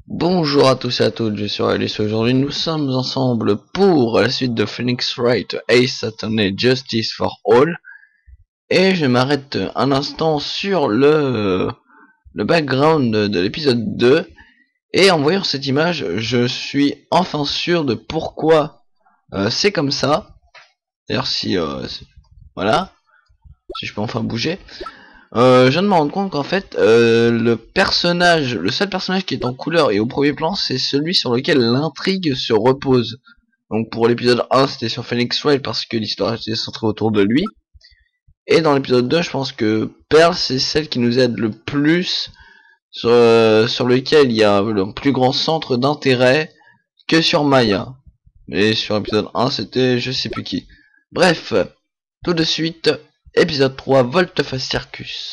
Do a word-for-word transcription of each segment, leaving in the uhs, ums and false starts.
Bonjour à tous et à toutes, je suis Alice. Aujourd'hui nous sommes ensemble pour la suite de Phoenix Wright Ace Attorney Justice for All. Et je m'arrête un instant sur le, le background de, de l'épisode deux. Et en voyant cette image, je suis enfin sûr de pourquoi euh, c'est comme ça. D'ailleurs si... Euh, voilà. Si je peux enfin bouger. Euh, je viens de me rendre compte qu'en fait euh, le personnage, le seul personnage qui est en couleur et au premier plan, c'est celui sur lequel l'intrigue se repose. Donc pour l'épisode un c'était sur Phoenix Wright parce que l'histoire était centrée autour de lui. Et dans l'épisode deux je pense que Pearl c'est celle qui nous aide le plus, sur, euh, sur lequel il y a le plus grand centre d'intérêt que sur Maya. Et sur l'épisode un c'était je sais plus qui. Bref, tout de suite, épisode trois, Volte-Face Circus.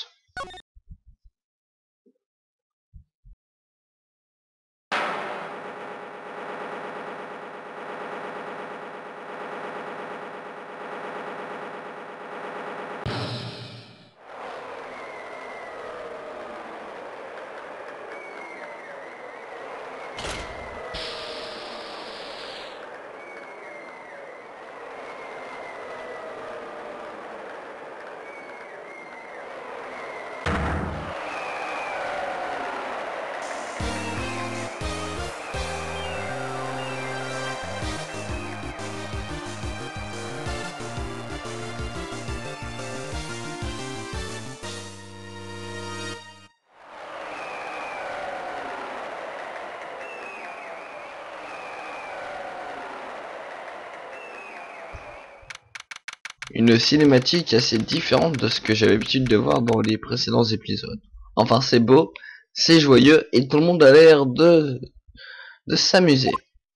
Une cinématique assez différente de ce que j'avais l'habitude de voir dans les précédents épisodes. Enfin c'est beau, c'est joyeux et tout le monde a l'air de, de s'amuser.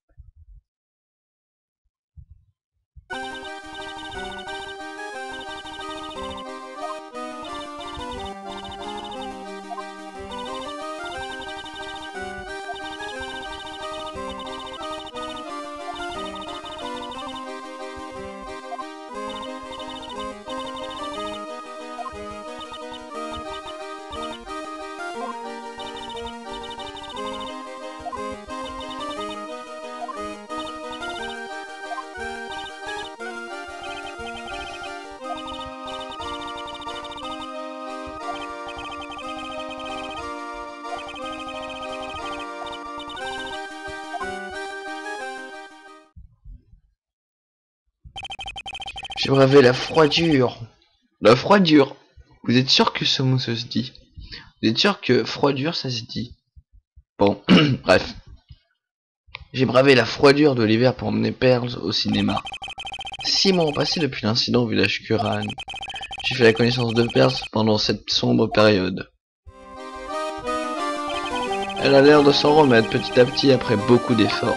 J'ai bravé la froidure. La froidure. Vous êtes sûr que ce mot se dit? Vous êtes sûr que froidure ça se dit? Bon, bref. J'ai bravé la froidure de l'hiver pour emmener Pearl au cinéma. Six mois ont passé depuis l'incident au village Kuran. J'ai fait la connaissance de Pearl pendant cette sombre période. Elle a l'air de s'en remettre petit à petit après beaucoup d'efforts.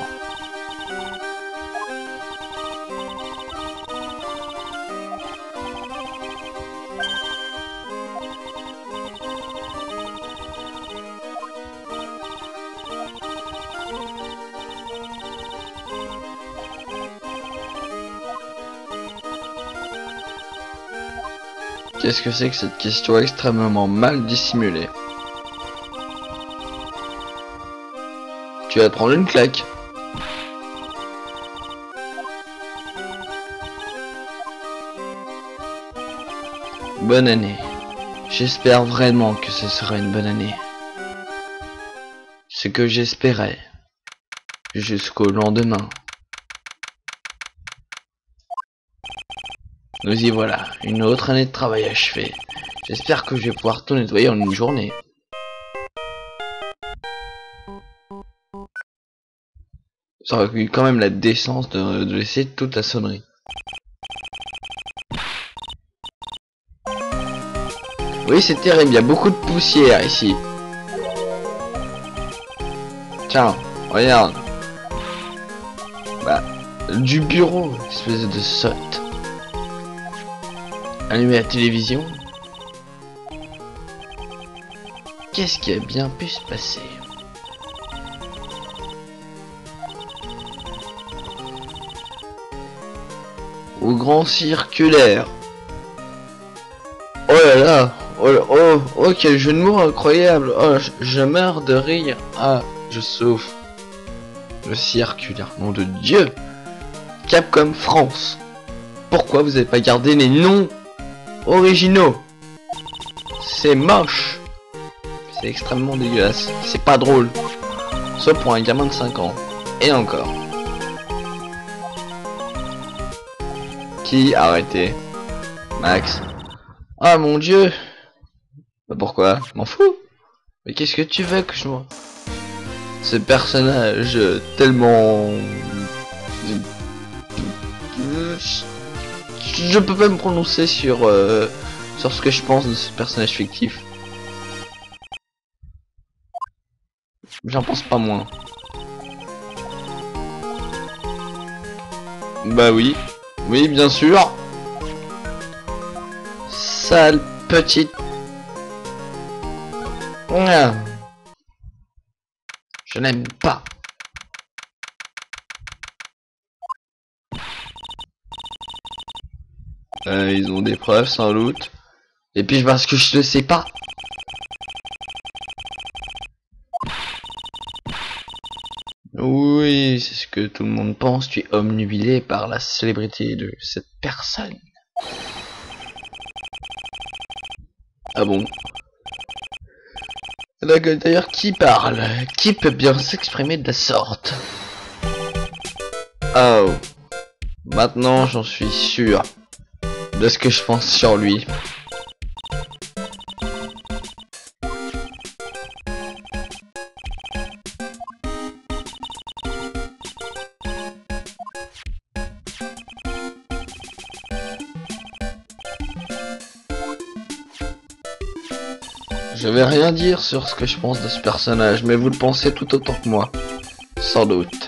Qu'est-ce que c'est que cette question extrêmement mal dissimulée? Tu vas te prendre une claque. Bonne année. J'espère vraiment que ce sera une bonne année. Ce que j'espérais. Jusqu'au lendemain. Nous y voilà, une autre année de travail achevée. J'espère que je vais pouvoir tout nettoyer en une journée. Ça aurait eu quand même la décence de, de laisser toute la sonnerie. Oui, c'est terrible, il y a beaucoup de poussière ici. Tiens, regarde. Bah, du bureau, espèce de sotte. Allumer la télévision. Qu'est-ce qui a bien pu se passer? Au grand circulaire. Oh là là. Oh, oh, oh, quel jeu de mots incroyable. Oh, je, je meurs de rire. Ah, je sauve le circulaire. Nom de Dieu. Capcom France. Pourquoi vous n'avez pas gardé les noms originaux? C'est moche. C'est extrêmement dégueulasse. C'est pas drôle. Sauf pour un gamin de cinq ans. Et encore. Qui a arrêté? Max. Ah mon Dieu. Bah pourquoi? Je m'en fous. Mais qu'est-ce que tu veux que je vois? Ce personnage tellement... Je peux pas me prononcer sur euh, sur ce que je pense de ce personnage fictif. J'en pense pas moins. Bah oui, oui bien sûr. Sale petite. Ah. Je n'aime pas. Euh, ils ont des preuves sans doute. Et puis parce que je le sais pas. Oui, c'est ce que tout le monde pense. Tu es omnubilé par la célébrité de cette personne. Ah bon? D'ailleurs, qui parle? Qui peut bien s'exprimer de la sorte? Oh. Maintenant, j'en suis sûr de ce que je pense sur lui. Je vais rien dire sur ce que je pense de ce personnage, mais vous le pensez tout autant que moi. Sans doute.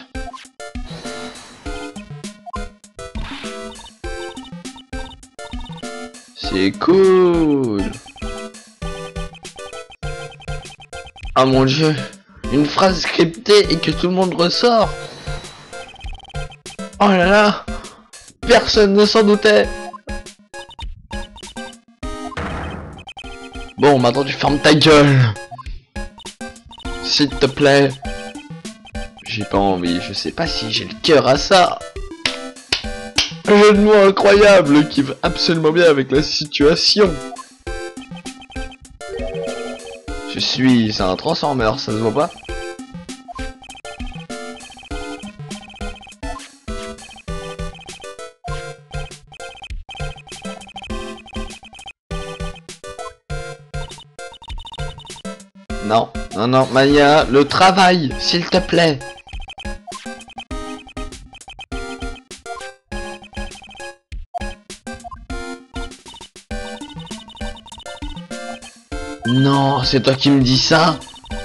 C'est cool. Ah mon Dieu. Une phrase scriptée et que tout le monde ressort. Oh là là. Personne ne s'en doutait. Bon, maintenant tu fermes ta gueule. S'il te plaît. J'ai pas envie, je sais pas si j'ai le cœur à ça. Un jeu de mots incroyable qui va absolument bien avec la situation. Je suis un Transformer, ça se voit pas? Non, non, non, Maya, le travail, s'il te plaît. Non, c'est toi qui me dis ça?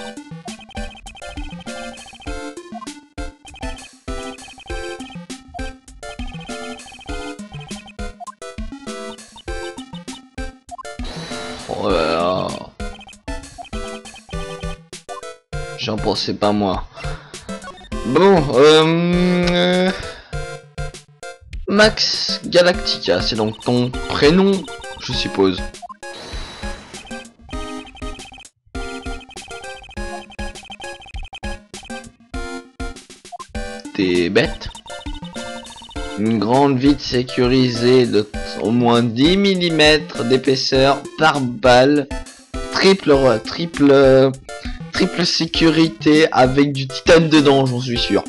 Oh là là. J'en pensais pas moi. Bon, euh... Max Galactica, c'est donc ton prénom, je suppose. T'es bête. Une grande vitre sécurisée de au moins dix millimètres d'épaisseur par balle. Triple, triple, triple sécurité avec du titane dedans, j'en suis sûr.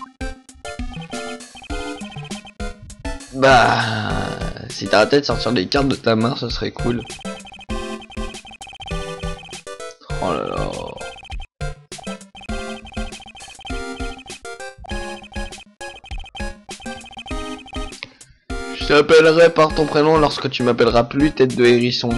Bah, si t'arrêtais de sortir des cartes de ta main, ce serait cool. Oh là là. Je t'appellerai par ton prénom lorsque tu m'appelleras plus tête de hérisson.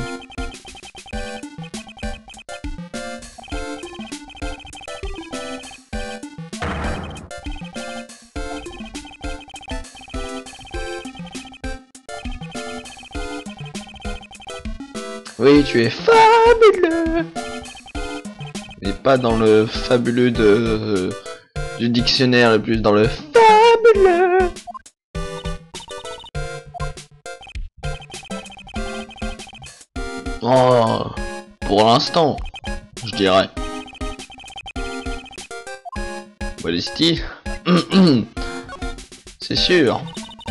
Oui, tu es fabuleux. Et pas dans le fabuleux de euh, du dictionnaire, et plus dans le fabuleux. Oh, pour l'instant, je dirais. Modestie. C'est sûr.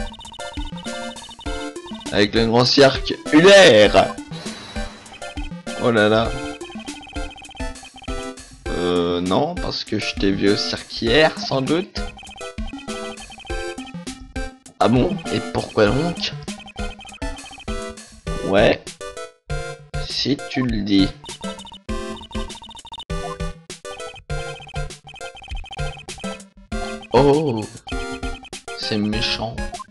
Avec le grand cirque Ulaire. Oh là là. Euh, non, parce que je t'ai vu au cirque hier, sans doute. Ah bon? Et pourquoi donc? Ouais. Si tu le dis. Oh, c'est méchant.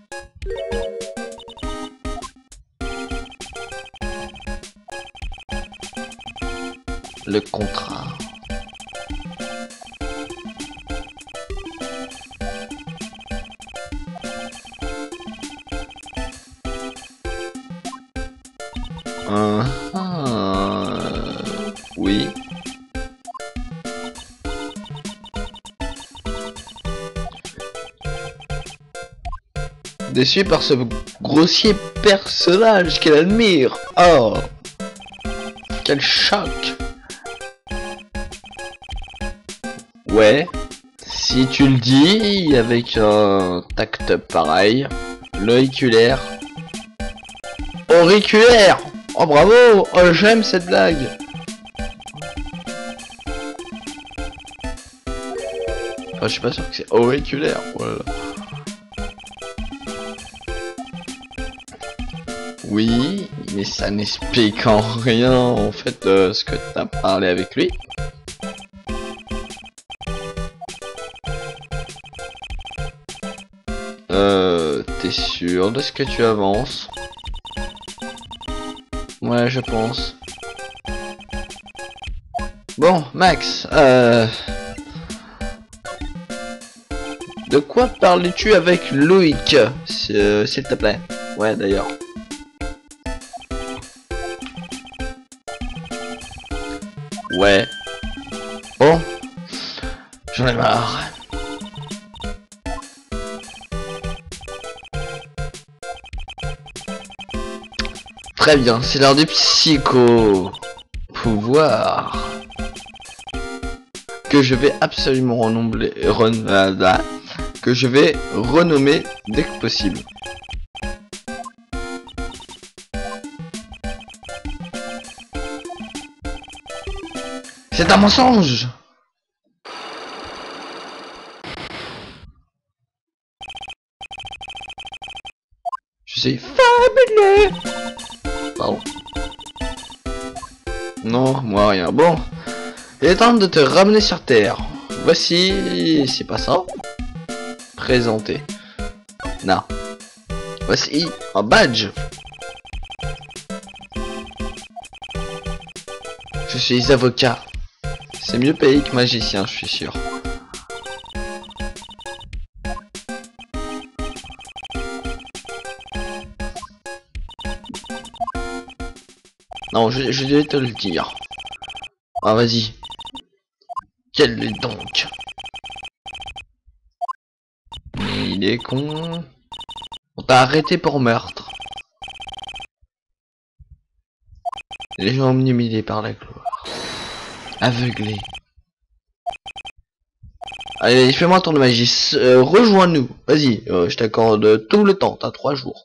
Le contrat. Uh -huh. Oui. Déçu par ce grossier personnage qu'elle admire. Oh, quel choc. Ouais, si tu le dis avec un tact pareil, l'auriculaire. Auriculaire. Oh bravo. Oh, j'aime cette blague. Enfin, je suis pas sûr que c'est auriculaire. Voilà. Oui, mais ça n'explique en rien en fait euh, ce que t'as parlé avec lui. Euh, t'es sûr de ce que tu avances? Ouais, je pense. Bon, Max, euh... de quoi parles-tu avec Loïc, s'il te plaît? Ouais, d'ailleurs. Ouais. Bon. J'en ai marre. Très bien, c'est l'heure du psycho. Pouvoir. Que je vais absolument renommer... Ren... Que je vais renommer dès que possible. C'est un mensonge. Je suis fabuleux. Pardon. Non, moi rien. Bon, il est temps de te ramener sur Terre. Voici... c'est pas ça. Présenter. Non. Voici un badge. Je suis avocat. C'est mieux payé que magicien, je suis sûr. Non, je, je vais te le dire. Ah, vas-y. Quel est donc? Il est con. On t'a arrêté pour meurtre. Les gens omnibulés par la gloire. Aveuglé. Allez, fais-moi un tour de magie. Euh, Rejoins-nous. Vas-y, euh, je t'accorde tout le temps. T'as trois jours.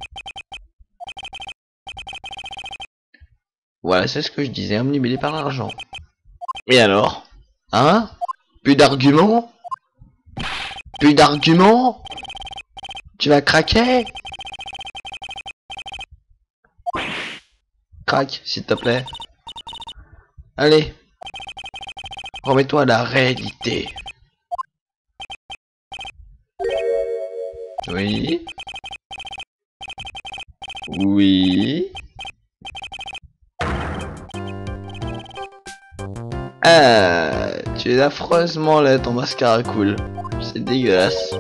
Voilà, c'est ce que je disais. Omnibulé par l'argent. Et alors? Hein? Plus d'arguments? Plus d'arguments? Tu vas craquer? Craque, s'il te plaît. Allez. Remets-toi à la réalité. Oui. Oui. Ah, tu es affreusement laid, ton mascara cool. C'est dégueulasse.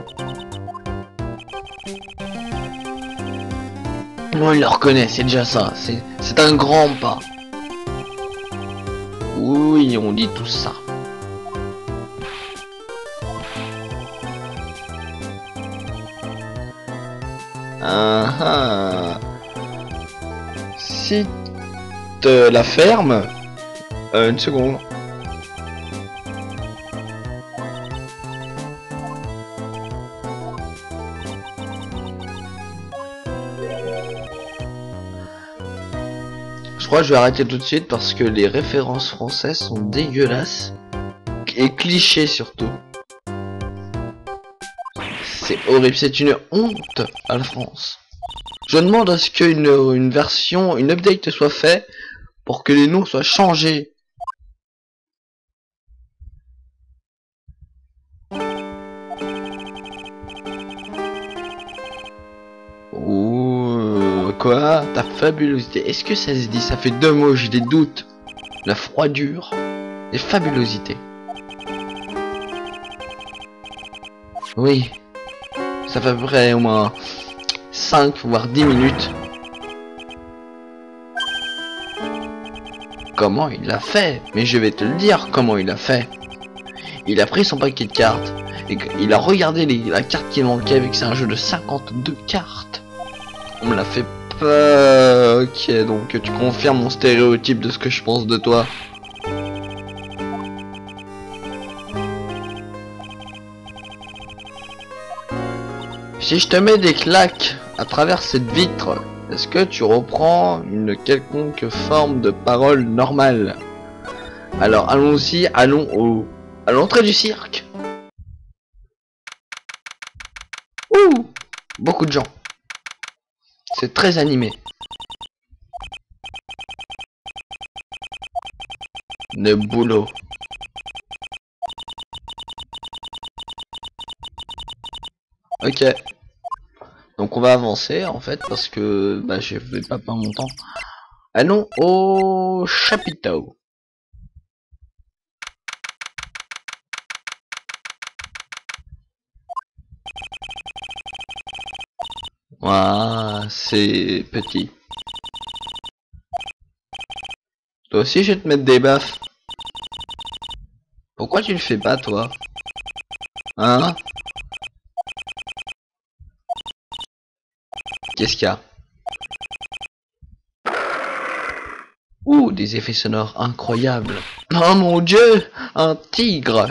Moi, il le reconnaît, c'est déjà ça. C'est un grand pas. Oui, on dit tout ça. Ah ah. Si te la ferme, euh, une seconde. crois que je vais arrêter tout de suite parce que les références françaises sont dégueulasses. Et clichés surtout. C'est horrible, c'est une honte à la France. Je demande à ce qu'une une version, une update soit faite pour que les noms soient changés. Ouh, quoi? Ta fabulosité. Est-ce que ça se dit? Ça fait deux mots, j'ai des doutes. La froidure et fabulosité. Oui. Ça fait à peu près au moins cinq voire dix minutes. Comment il l'a fait? Mais je vais te le dire comment il l'a fait. Il a pris son paquet de cartes et il a regardé les, la carte qui manquait avec c'est un jeu de cinquante-deux cartes. On me l'a fait pas. Ok, donc tu confirmes mon stéréotype de ce que je pense de toi. Si je te mets des claques à travers cette vitre, est-ce que tu reprends une quelconque forme de parole normale? Alors allons-y, allons au à l'entrée du cirque. Ouh, beaucoup de gens. C'est très animé. Le boulot. Ok. Donc on va avancer en fait parce que bah je vais pas perdre mon temps. Allons au chapiteau. Ouah, c'est petit. Toi aussi je vais te mettre des baffes. Pourquoi tu le fais pas toi? Hein? Qu'est-ce qu'il y a? Ouh, des effets sonores incroyables. Oh mon dieu, un tigre.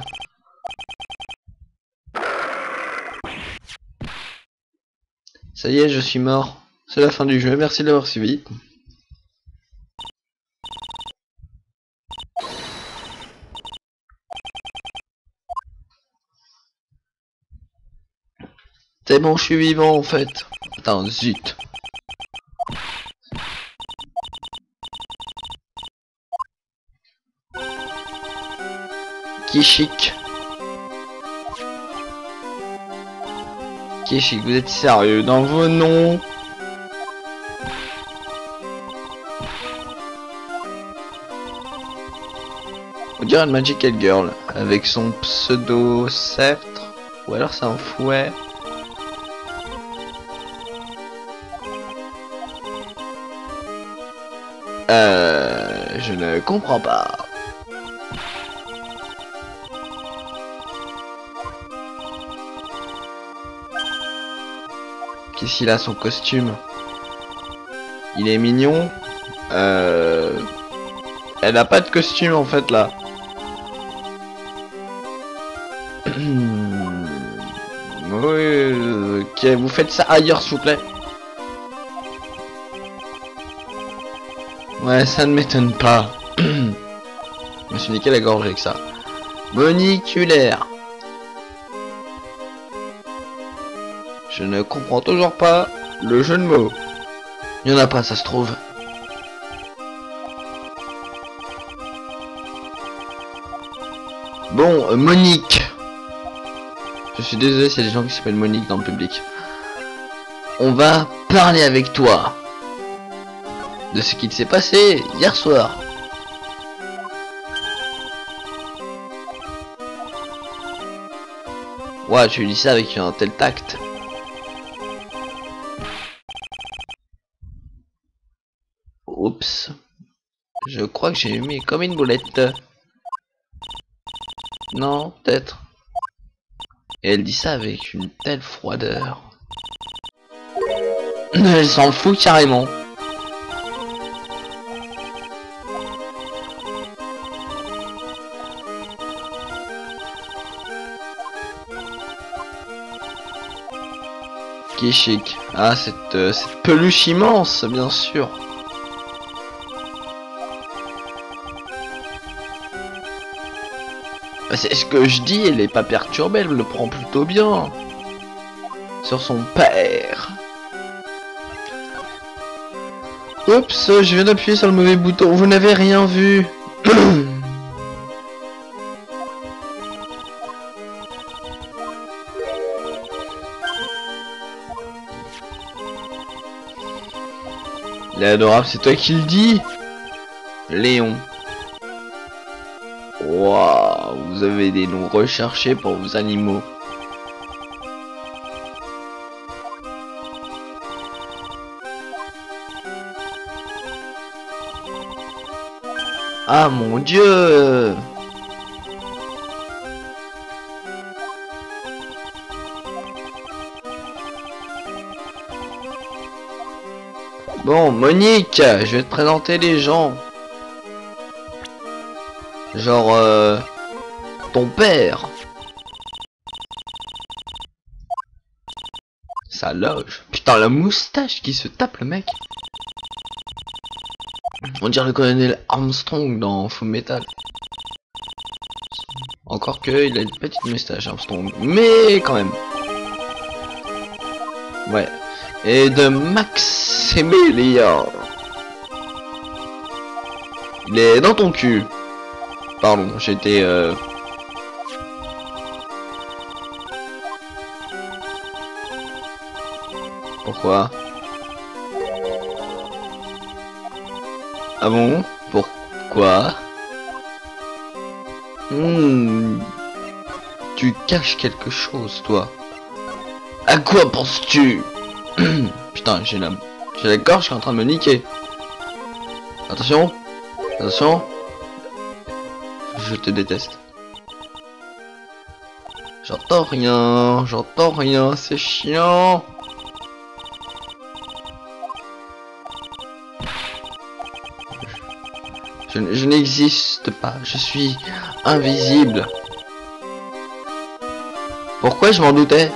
Ça y est, je suis mort. C'est la fin du jeu, merci d'avoir suivi. C'est bon, je suis vivant en fait. Attends, zut. Qui est chic? Qui est chic? Vous êtes sérieux dans vos noms? On dirait une Magical Girl avec son pseudo sceptre ou alors c'est un fouet. Euh, je ne comprends pas. Qu'est-ce qu'il a son costume? Il est mignon. Euh... Elle a pas de costume en fait là. Oui, ok, vous faites ça ailleurs s'il vous plaît. Ouais, ça ne m'étonne pas. Je me suis niqué la gorge avec ça. Moniculaire. Je ne comprends toujours pas le jeu de mots. Il y en a pas, ça se trouve. Bon, euh, Monique. Je suis désolé s'il y a des gens qui s'appellent Monique dans le public. On va parler avec toi de ce qui s'est passé hier soir. Ouais, tu dis ça avec un tel tact. Oups. Je crois que j'ai mis comme une boulette. Non, peut-être. Et elle dit ça avec une telle froideur. Elle s'en fout carrément. Qui est chic. Ah, cette, euh, cette peluche immense, bien sûr. Bah, c'est ce que je dis, elle est pas perturbée, elle le prend plutôt bien. Sur son père. Oups, je viens d'appuyer sur le mauvais bouton, vous n'avez rien vu. Il est adorable, c'est toi qui le dis. Léon. Waouh, vous avez des noms recherchés pour vos animaux. Ah mon Dieu! Bon, Monique, je vais te présenter les gens. Genre, euh, ton père. Sa loge. Putain, la moustache qui se tape, le mec. On dirait le colonel Armstrong dans Full Metal. Encore que il a une petite moustache, Armstrong. Mais quand même. Ouais. Et de Maximilien. Il est dans ton cul. Pardon, j'étais... Euh... Pourquoi? Ah bon? Pourquoi? Hmm. Tu caches quelque chose, toi. À quoi penses-tu? Putain, j'ai la... J'ai la gorge qui est en train de me niquer. Attention. Attention. Je te déteste. J'entends rien. J'entends rien. C'est chiant. Je, je n'existe pas, je suis invisible. Pourquoi je m'en doutais?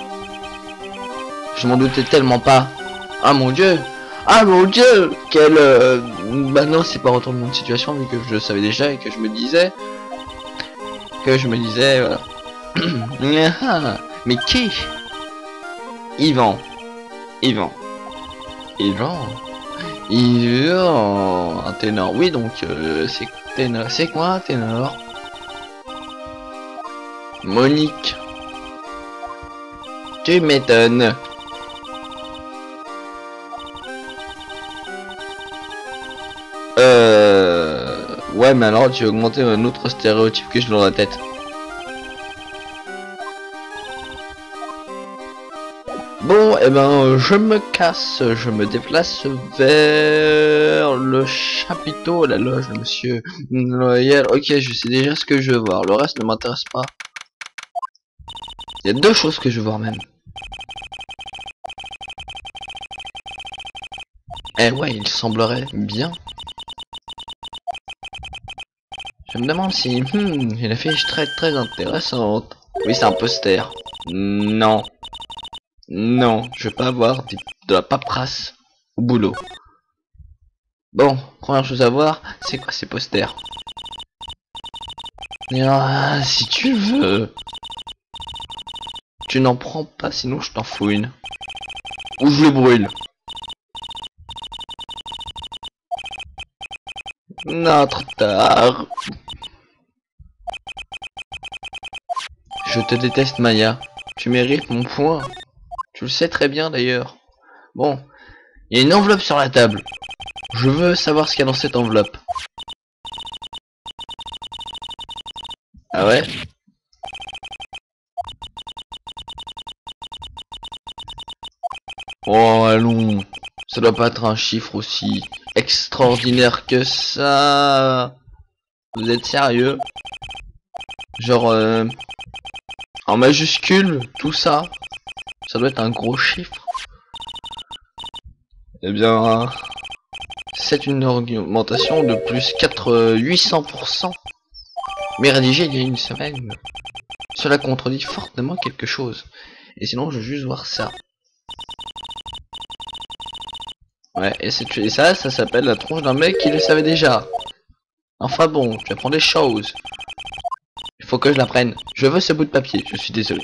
Je m'en doutais tellement pas. Ah mon dieu. Ah mon dieu. Quel... Euh... Bah non, c'est pas retournement de situation vu que je le savais déjà et que je me disais... Que je me disais... Voilà. Mais qui? Yvan. Yvan. Yvan. Yvan. Un ténor. Oui, donc euh, c'est ténor. C'est quoi un ténor? Monique. Tu m'étonnes. Euh... Ouais, mais alors tu as augmenté un autre stéréotype que j'ai dans la tête. Bon, et eh ben, je me casse, je me déplace vers le chapiteau, la loge de Monsieur Loyal. Ok, je sais déjà ce que je veux voir, le reste ne m'intéresse pas. Il y a deux choses que je veux voir même. Eh ouais, il semblerait bien. Je me demande si... Hmm, une affiche très très intéressante. Oui, c'est un poster. Non. Non, je veux pas avoir des, de la paperasse au boulot. Bon, première chose à voir, c'est quoi ces posters? Ah, si tu veux. Tu n'en prends pas, sinon je t'en fous une. Ou je le brûle. Notre tard. Je te déteste, Maya. Tu mérites mon point. Tu le sais très bien d'ailleurs. Bon, il y a une enveloppe sur la table. Je veux savoir ce qu'il y a dans cette enveloppe. Ah ouais? Oh allons, ça doit pas être un chiffre aussi extraordinaire que ça. Vous êtes sérieux? Genre euh, en majuscule, tout ça, ça doit être un gros chiffre. Eh bien, c'est une augmentation de plus quatre huit cents pour cent. Mais rédigé il y a une semaine. Cela contredit fortement quelque chose. Et sinon, je veux juste voir ça. Ouais, et, et ça, ça s'appelle la tronche d'un mec qui le savait déjà. Enfin bon, tu apprends des choses. faut que je la prenne. Je veux ce bout de papier, je suis désolé.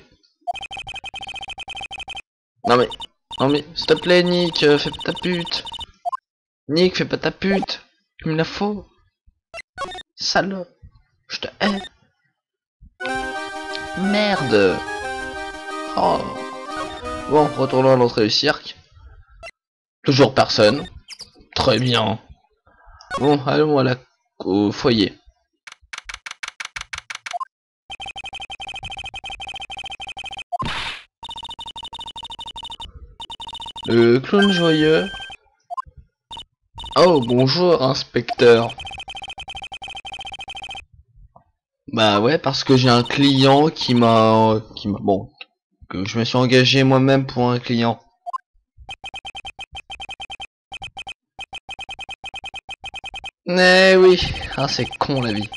Non mais, non mais, s'il te plaît Nick, euh, fais pas ta pute. Nick, fais pas ta pute. Tu me la faut. Salope. Je te hais. Merde. Oh. Bon, retournons à l'entrée du cirque. Toujours personne. Très bien. Bon, allons à la... au foyer. Le clown joyeux. Oh, bonjour, inspecteur. Bah ouais, parce que j'ai un client qui m'a... qui m'a... Bon, que je me suis engagé moi-même pour un client. Eh oui, ah c'est con la vie.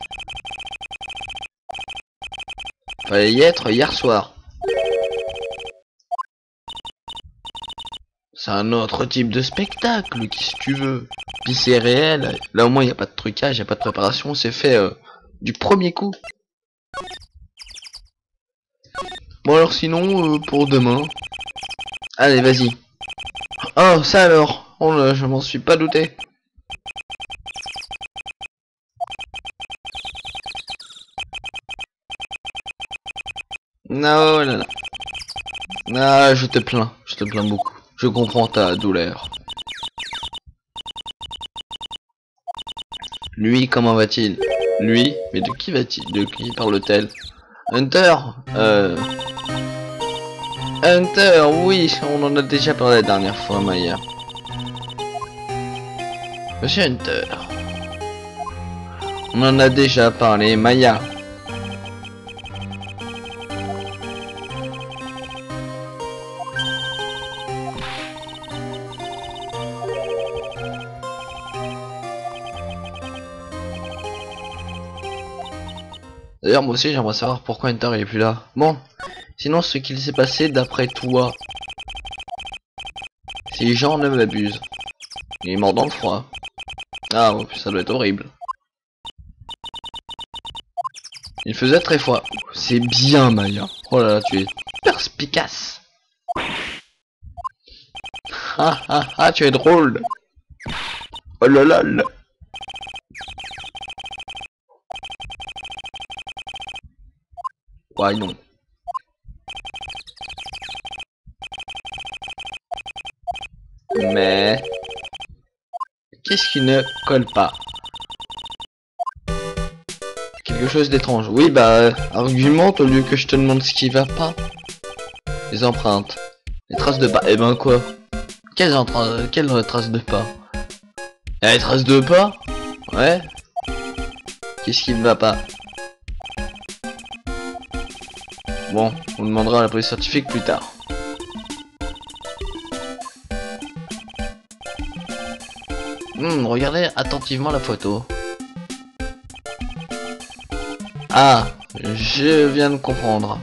Fallait y être hier soir. C'est un autre type de spectacle, qu'est-ce que tu veux. Puis c'est réel, là au moins il n'y a pas de trucage, il n'y a pas de préparation, c'est fait euh, du premier coup. Bon alors sinon, euh, pour demain... Allez, vas-y. Oh, ça alors. Oh là, je m'en suis pas douté. Non, là, là. Ah, je te plains, je te plains beaucoup. Je comprends ta douleur. Lui, comment va-t-il? Lui? Mais de qui va-t-il? De qui parle-t-elle? Hunter? Euh... Hunter, oui, on en a déjà parlé la dernière fois, Maya. Monsieur Hunter. On en a déjà parlé, Maya. D'ailleurs, moi aussi, j'aimerais savoir pourquoi Hunter il est plus là. Bon, sinon, ce qu'il s'est passé d'après toi, si Jean ne m'abuse, il est mort dans le froid. Ah, oh, ça doit être horrible. Il faisait très froid. C'est bien, Maya. Oh là là, tu es perspicace. Ah ah ah, tu es drôle. Oh là là là. Ouais, non. Mais... qu'est-ce qui ne colle pas? Quelque chose d'étrange. Oui, bah, euh, argumente au lieu que je te demande ce qui va pas. Les empreintes. Les traces de pas. Eh ben quoi? Quelles, entra... Quelles traces de pas? Il y a les traces de pas? Ouais. Qu'est-ce qui ne va pas? Bon, on demandera à la police scientifique plus tard. Hmm, regardez attentivement la photo. Ah, je viens de comprendre.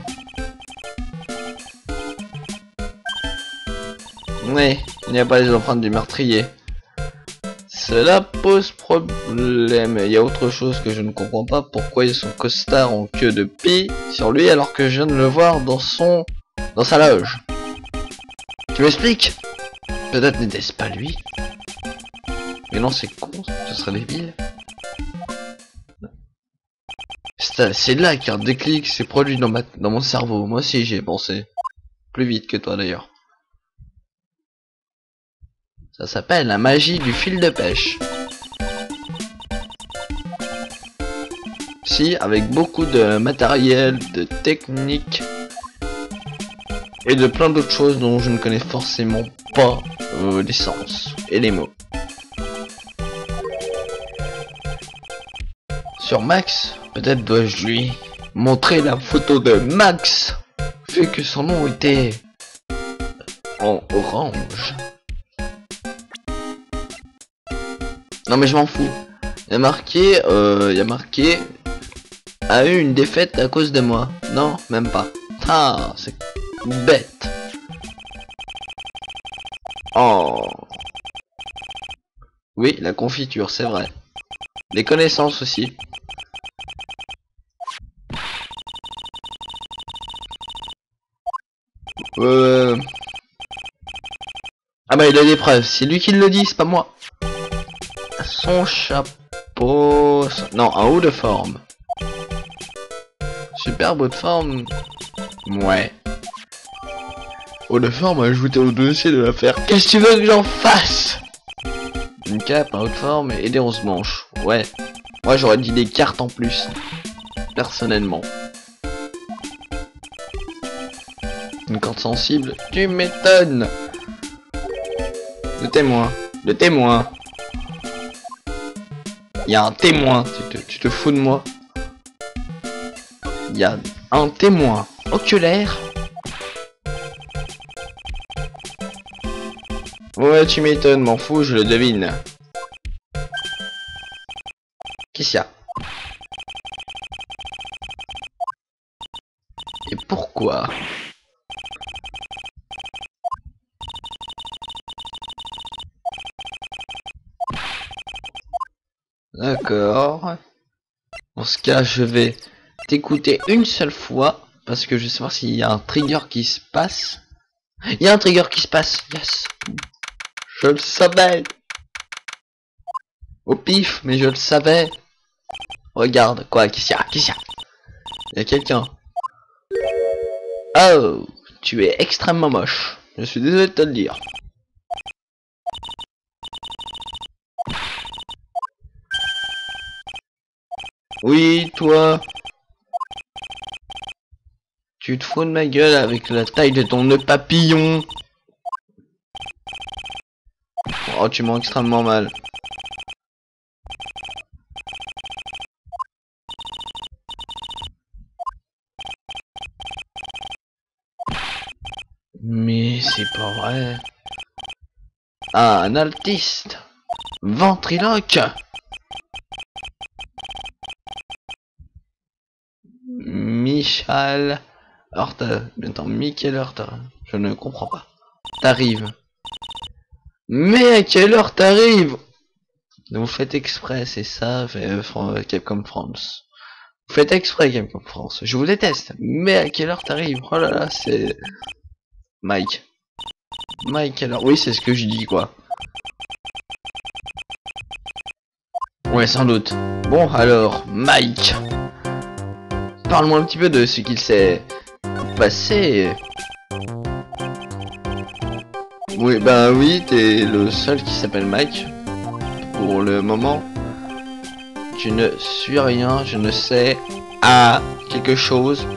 Oui, il n'y a pas les empreintes du meurtrier. Cela pose problème. Il y a autre chose que je ne comprends pas. Pourquoi son costard en queue de pie sur lui alors que je viens de le voir dans son... dans sa loge. Tu m'expliques? Peut-être n'était-ce pas lui? Mais non, c'est con, ce serait débile. C'est là qu'un déclic s'est produit dans, ma... dans mon cerveau. Moi aussi j'y ai pensé. Plus vite que toi d'ailleurs. Ça s'appelle la magie du fil de pêche. Si, avec beaucoup de matériel, de techniques et de plein d'autres choses dont je ne connais forcément pas euh, les sens et les mots. Sur Max, peut-être dois-je lui montrer la photo de Max, vu que son nom était en orange. Non mais je m'en fous. Il y a marqué, euh, il y a marqué, a eu une défaite à cause de moi. Non, même pas. Ah, c'est bête. Oh. Oui, la confiture, c'est vrai. Les connaissances aussi. Euh... Ah bah il a des preuves, c'est lui qui le dit, c'est pas moi. Son chapeau... Non, un haut de forme. Super beau de forme. Ouais. Haut de forme a ajouté au dossier de l'affaire. Qu'est-ce que tu veux que j'en fasse? Une cape, un haut de forme et des onze manches. Ouais. Moi j'aurais dit des cartes en plus. Personnellement. Une corde sensible. Tu m'étonnes. Le témoin. Le témoin. Il y a un témoin. Tu te, tu te fous de moi? Il y a un témoin oculaire. Ouais, tu m'étonnes, m'en fous, je le devine. Qu'est-ce qu'il y a? Et pourquoi? D'accord. Dans ce cas, je vais t'écouter une seule fois, parce que je veux savoir s'il y a un trigger qui se passe. Il y a un trigger qui se passe, yes. Je le savais. Au pif, mais je le savais. Regarde, quoi, qu'est-ce qu'il y a? Qu'est-ce qu'il y a? Il y a quelqu'un. Oh, tu es extrêmement moche. Je suis désolé de te le dire. Oui, toi. Tu te fous de ma gueule avec la taille de ton nœud papillon. Oh, tu mens extrêmement mal. Mais c'est pas vrai. Ah, un altiste. Ventriloque. Michal. Alors t'as... Attends, Michael heure t'as... Je ne comprends pas. T'arrives. Mais à quelle heure t'arrives? Vous faites exprès, c'est ça, euh, Capcom France. Vous faites exprès, Capcom France. Je vous déteste. Mais à quelle heure t'arrives? Oh là là, c'est... Mike. Mike, alors... Oui, c'est ce que je dis, quoi. Ouais, sans doute. Bon, alors, Mike. Parle-moi un petit peu de ce qu'il s'est passé. Oui, bah oui, t'es le seul qui s'appelle Mike. Pour le moment. Tu ne suis rien, je ne sais. Ah, quelque chose.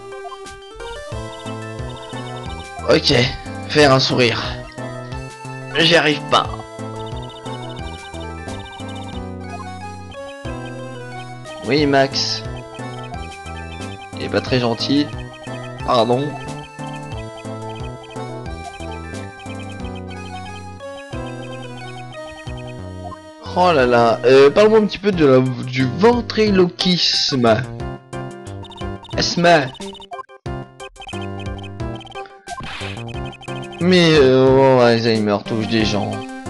Ok, faire un sourire. J'y arrive pas. Oui, Max. Il est pas très gentil. Pardon. Oh là là. Euh, Parle-moi un petit peu de la, du ventriloquisme. Esma. Mais euh, oh, Alzheimer touche des gens.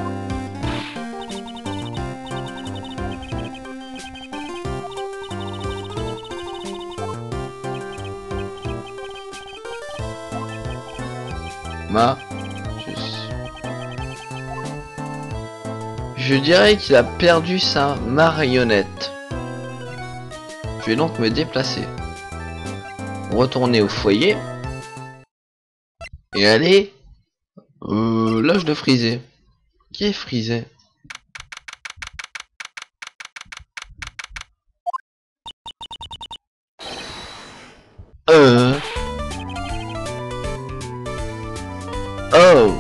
Ma, je... je dirais qu'il a perdu sa marionnette. Je vais donc me déplacer, retourner au foyer et aller euh, l'âge de Frisé. Qui est Frisé? Euh. Oh.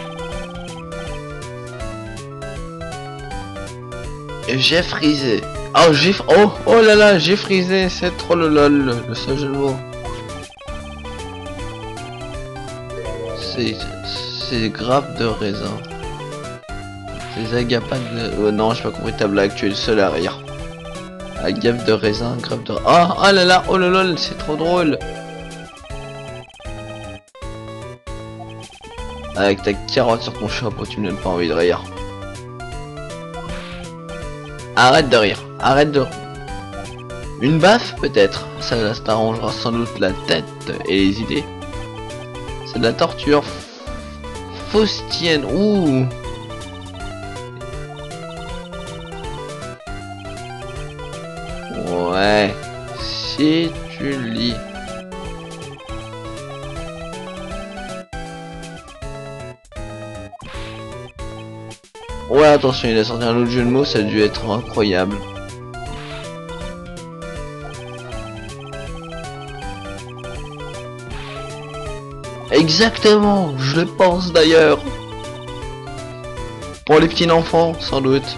J'ai frisé. Oh, j'ai... Oh, oh là là, j'ai frisé. C'est trop le lol, le seul jeu de mots. C'est... C'est grappe de raisin. C'est agapate de... Oh non, j'ai pas compris ta blague, tu es le seul à rire. Agape de raisin, grappe de... Oh, oh là là, oh là là, c'est trop drôle. Avec ta carotte sur ton chapeau, tu me donnes pas envie de rire. Arrête de rire, arrête de... Une baffe peut-être, ça, ça t'arrangera sans doute la tête et les idées. C'est de la torture. Faustienne. Ouh. Ouais. Si tu lis. Ouais, attention, il a sorti un autre jeu de mots, ça a dû être incroyable. Exactement, je le pense d'ailleurs. Pour les petits enfants, sans doute.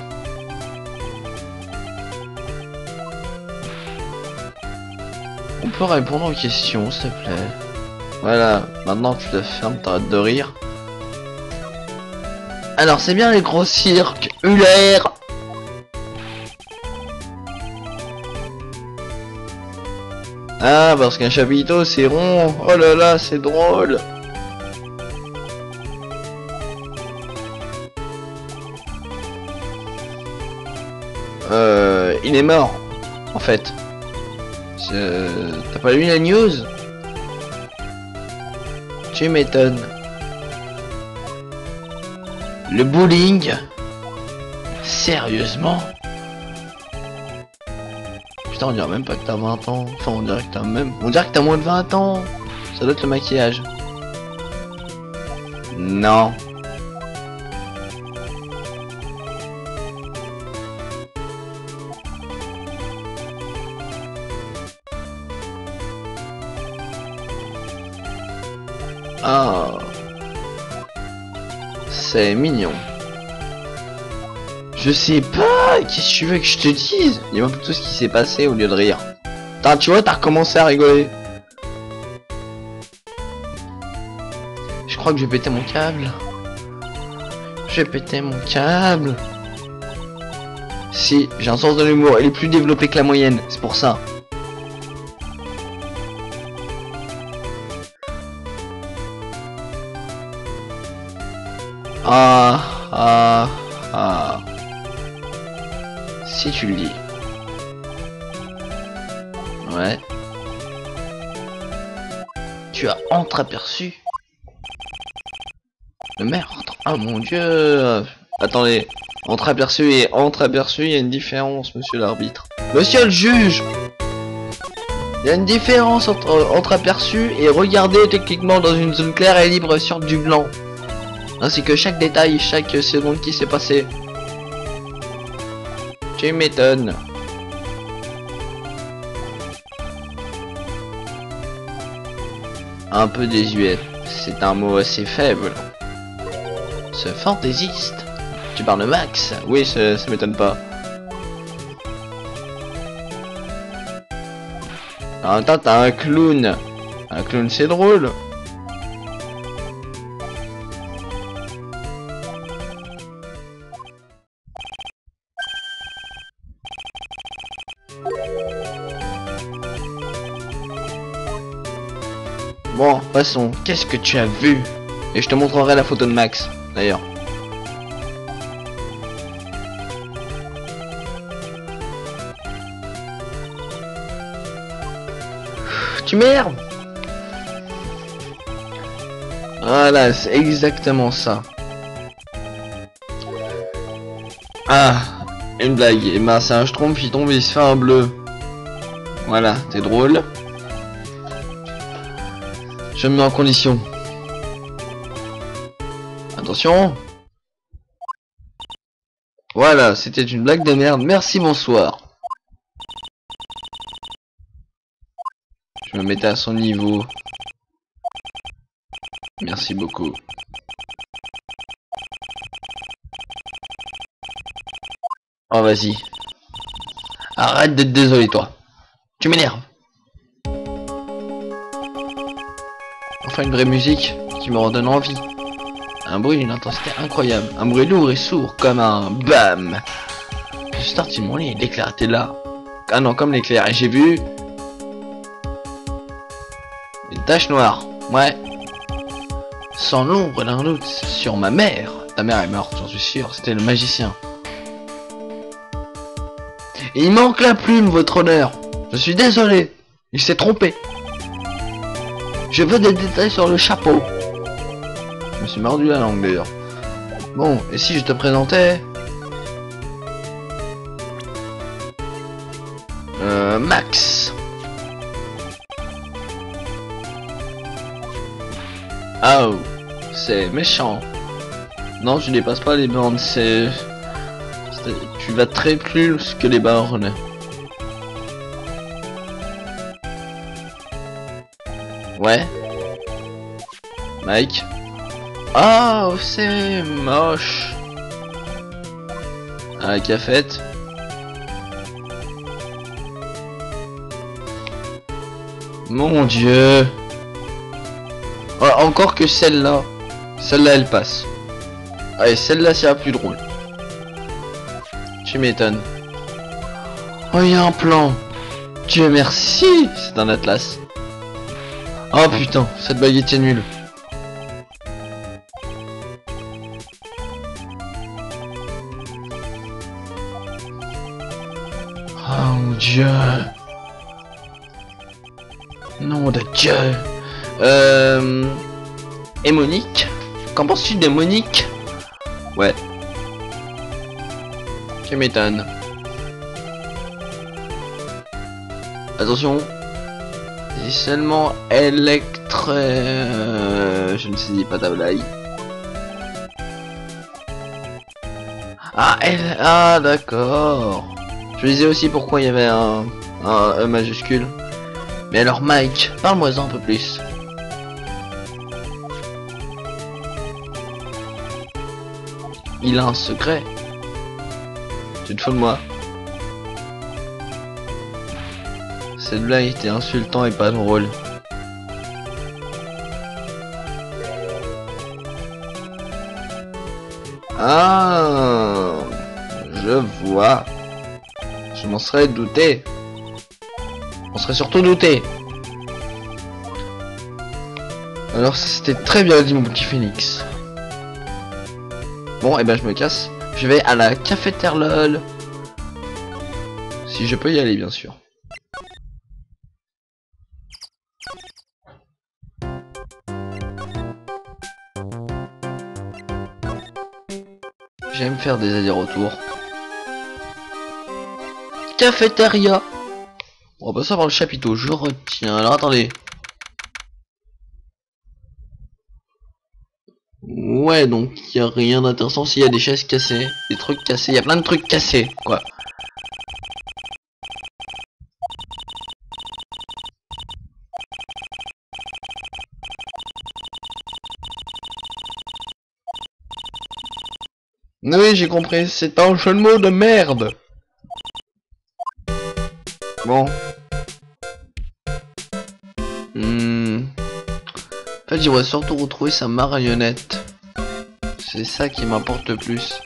On peut répondre aux questions, s'il te plaît. Voilà, maintenant tu te fermes, t'arrêtes de rire. Alors, c'est bien les gros cirques, Euler. Ah, parce qu'un chapiteau, c'est rond. Oh là là, c'est drôle. Euh, il est mort, en fait. T'as pas lu la news? Tu m'étonnes. Le bowling? Sérieusement? Putain, on dirait même pas que t'as vingt ans. Enfin, on dirait que t'as même... On dirait que t'as moins de vingt ans. Ça doit être le maquillage. Non. Ah. C'est mignon. Je sais pas, qu'est-ce que tu veux que je te dise? Dis-moi plutôt ce qui s'est passé au lieu de rire. Putain, tu vois, t'as recommencé à rigoler. Je crois que je vais péter mon câble. Je vais péter mon câble. Si, j'ai un sens de l'humour, il est plus développé que la moyenne, c'est pour ça. Ah, ah, ah. Si tu le dis. Ouais. Tu as entreaperçu le meurtre. Oh mon dieu. Attendez. Entreaperçu et entreaperçu, il y a une différence, monsieur l'arbitre. Monsieur le juge. Il y a une différence entre entreaperçu et regarder techniquement dans une zone claire et libre sur du blanc. Ainsi que chaque détail, chaque seconde qui s'est passé. Tu m'étonnes. Un peu désuet, c'est un mot assez faible. Ce fantaisiste. Tu parles de Max? Oui, ça, ça m'étonne pas. En même temps, t'as un clown. Un clown, c'est drôle. Bon, passons. Qu'est-ce que tu as vu? Et je te montrerai la photo de Max, d'ailleurs. Tu m'énerves. Voilà, c'est exactement ça. Ah, une blague. Et ben, c'est un schtroumpf qui tombe et il se fait un bleu. Voilà, c'est drôle. Je me mets en condition. Attention. Voilà, c'était une blague de merde. Merci, bonsoir. Je me mettais à son niveau. Merci beaucoup. Oh, vas-y. Arrête d'être désolé, toi. Tu m'énerves. Enfin, une vraie musique qui me redonne envie. Un bruit d'une intensité incroyable. Un bruit lourd et sourd comme un BAM. Je suis sorti de mon lit et l'éclair était là. Ah non, comme l'éclair. Et j'ai vu... une tache noire. Ouais. Sans l'ombre d'un doute sur ma mère. Ta mère est morte, j'en suis sûr. C'était le magicien. Et il manque la plume, votre honneur. Je suis désolé. Il s'est trompé. Je veux des détails sur le chapeau. me suis mordu la langue d'ailleurs. Bon, et si je te présentais... Euh, Max. Oh, c'est méchant. Non, tu dépasses pas les bornes, c'est... Tu vas très plus que les bornes. Ouais. Mike. Oh, c'est moche. Ah, cafette. Mon dieu. Oh, encore que celle-là. Celle-là, elle passe. Allez, celle-là, c'est la plus drôle. Tu m'étonnes. Oh, il y a un plan. Dieu merci. C'est un atlas. Oh putain, cette baguette est nulle. Oh mon dieu. Nom de Dieu. Euh... Et Monique? Qu'en penses-tu de Monique? Ouais. Tu m'étonnes. Attention. C'est seulement électro... Euh, je ne sais pas ta blague. Ah, elle... Ah, d'accord. Je disais aussi pourquoi il y avait un, un E majuscule. Mais alors Mike, parle-moi un peu plus. Il a un secret. Tu te fous de moi? Cette blague était insultant et pas drôle. Ah, je vois. Je m'en serais douté. On serait surtout douté. Alors c'était très bien dit mon petit Phoenix. Bon et eh ben je me casse. Je vais à la cafetière lol. Si je peux y aller bien sûr. J'aime faire des allers-retours. Cafétéria. On va passer par le chapiteau, je retiens. Alors attendez. Ouais, donc il y a rien d'intéressant s'il y a des chaises cassées, des trucs cassés, il y a plein de trucs cassés, quoi. Oui, j'ai compris, c'est un jeu de mots de merde. Bon. Hmm. En fait, j'aimerais surtout retrouver sa marionnette. C'est ça qui m'importe le plus.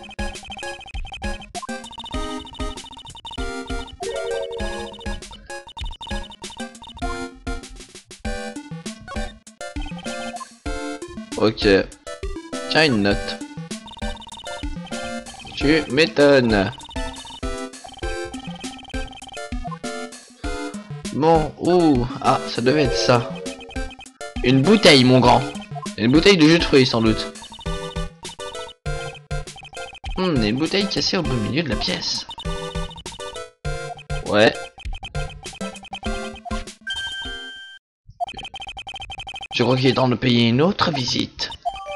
Ok. Tiens, une note. Tu m'étonnes. Bon, ouh, ah, ça devait être ça. Une bouteille, mon grand. Une bouteille de jus de fruits, sans doute. Hmm, une bouteille cassée au beau milieu de la pièce. Ouais. Je crois qu'il est temps de payer une autre visite.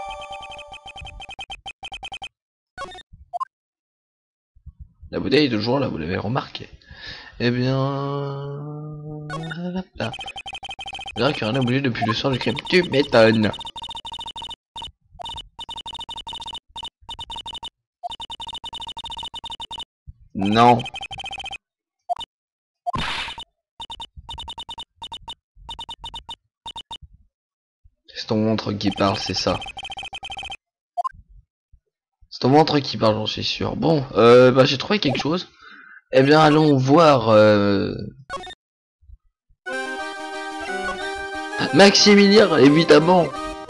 La bouteille est toujours là, vous l'avez remarqué. Eh bien... Là. Je dirais qu'il y en a oublié depuis le soir du crime. Tu m'étonnes. Non. C'est ton montre qui parle, c'est ça. C'est ton montre qui parle, j'en suis sûr. Bon, euh, bah j'ai trouvé quelque chose. Eh bien, allons voir... Euh... Maximilien, évidemment.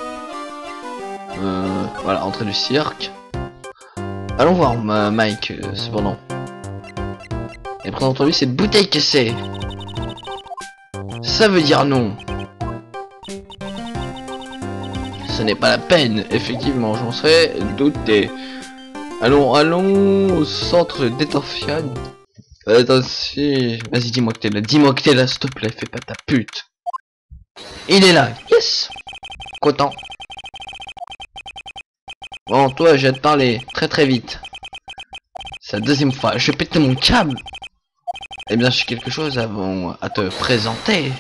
Euh, voilà, entrée du cirque. Allons voir ma Mike, euh, cependant. Et présente-lui cette bouteille cassée. Ça veut dire non. ce n'est pas la peine. Effectivement, j'en serais douté. Allons, allons au centre détention. Attention. Vas-y, dis-moi que t'es là. Dis-moi que t'es là, s'il te plaît. Fais pas ta pute. Il est là. Yes. Content. Bon, toi, je vais te parler très très vite. C'est la deuxième fois. Je vais péter mon câble. Eh bien, j'ai quelque chose avant à te présenter.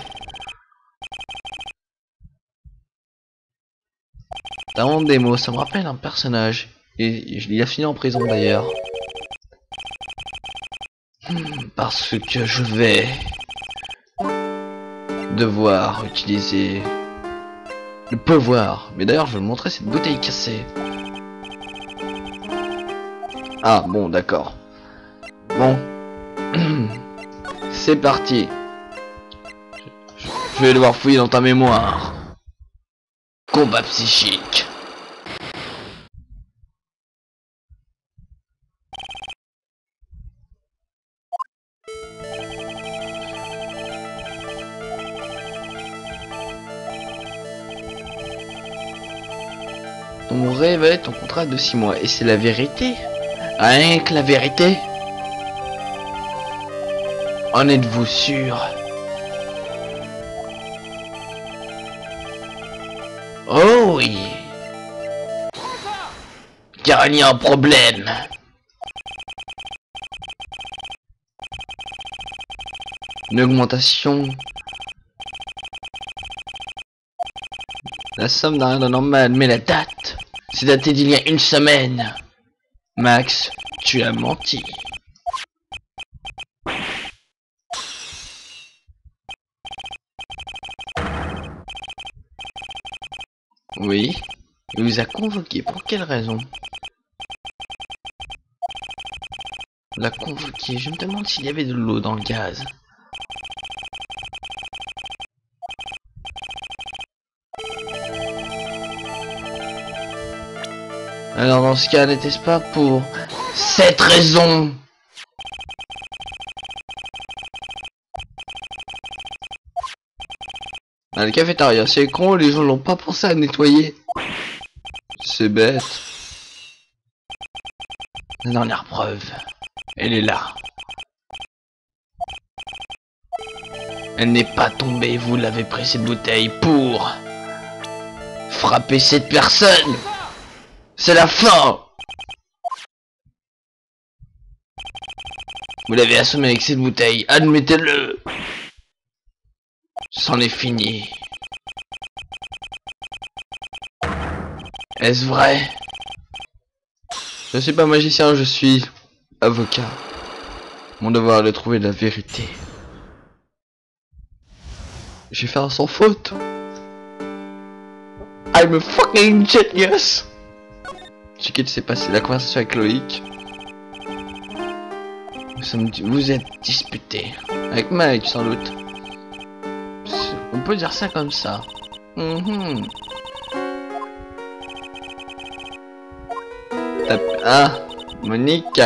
T'as honte des mots, ça me rappelle un personnage. Et il a fini en prison d'ailleurs. Parce que je vais devoir utiliser le pouvoir. Mais d'ailleurs, je vais vous montrer cette bouteille cassée. Ah, bon, d'accord. Bon. C'est parti. Je vais devoir fouiller dans ta mémoire. Combat psychique. On révèle ton contrat de six mois. Et c'est la vérité? Rien que la vérité? En êtes-vous sûr? Oh oui. Car il y a un problème. Une augmentation. La somme n'a rien de normal, mais la date, c'est daté d'il y a une semaine. Max, tu as menti. Oui, il vous a convoqué. Pour quelle raison? La convoqué. Je me demande s'il y avait de l'eau dans le gaz. Alors dans ce cas, n'était-ce pas pour cette raison? Ah, le cafétéria, c'est con, les gens n'ont pas pensé à nettoyer. C'est bête. La dernière preuve, elle est là. Elle n'est pas tombée, vous l'avez pris cette bouteille pour frapper cette personne. C'est la fin. Vous l'avez assommé avec cette bouteille, admettez-le. C'en est fini. Est-ce vrai? Je ne suis pas magicien, je suis avocat. Mon devoir est de trouver la vérité. J'ai fait un sans faute. I'm a fucking genius. Ce qui s'est passé, la conversation avec Loïc. Nous sommes, vous êtes disputé. Avec Mike, sans doute. On peut dire ça comme ça. Mm-hmm. Ah, Monique.